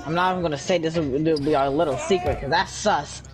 I'm not even gonna say this will be our little secret, cause that's sus.